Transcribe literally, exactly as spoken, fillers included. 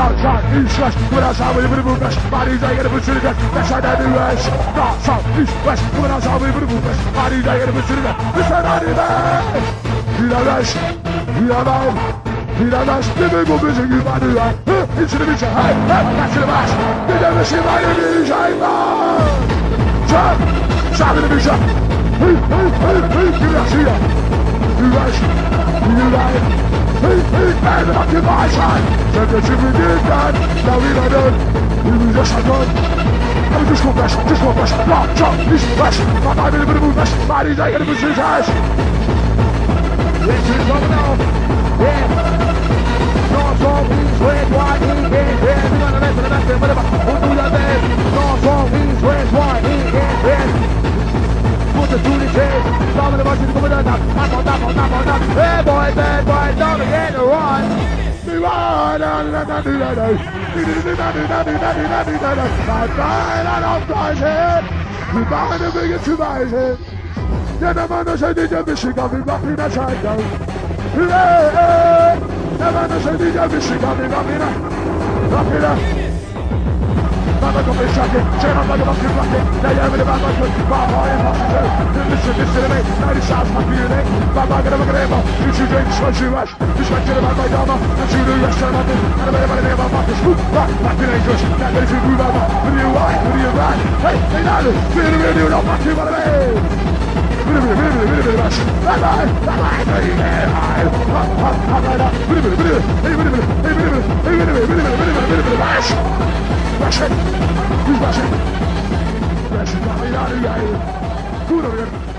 North, South, East, West, when I saw we would move west, bodies I get a bit of that, that's how that is. North, South, East, West, when I saw we would move west, bodies I get a bit of that, that's how that is. Vida West, Vida West, Vida West, the big one is a good body, into the mission, hey, hey, back to the mass, the never see my enemies, I'm on. Jump, stop in the mission, hey, hey, hey, hey, give it a see ya. You guys, you guys, hey, hey, man, the fucking my side. Said that you did that, now we don't know. We will just have done. I'm just go west, just go west, block, jump, east, west. My mind in the middle, west, body's like in the middle, guys. This is coming out, yeah. North, south, east, west, wide, east, west, west. We got the best of the best of whatever. We'll do your best. North, south, east, west, wide, east, west, west. Put the two in chase, stop in the march, come on down, tap on, tap on, tap on, tap. Hey boy, bad boy, down again to run. We run, and let that do that, do that, do that, do that, do that, do that, do that. I died out of Christ's head. We bind the biggest to my head. Then the man said, did you miss it? Got me back in the side down. Hey, the man said, did you miss it? Got me back in the, back in the. Mama got me shocking, chain on like a monkey rocket. Now you're in the back, I'm going Baba and Hospital. Listen, listen to me, now this sounds my feeling. Baba, get a look at him, you should drink, smash you rush. This went to the back by Dama, and you do rest of nothing. And a better by the name of Marcus, whoop, back, back in English. Now let you move over, with you right, with you right. Hey, hey, now, really, really, you don't want to, what I mean. Really, really, really, really, really, rush. Bye bye, bye bye, baby, high. Hop, hop, hop, right up. Really, really, really, hey, really, really, hey, really, really, hey, really, really, really, really, really, really, rush. Rush it! Who's rushing? Rush it! Got me out of here! Good over here!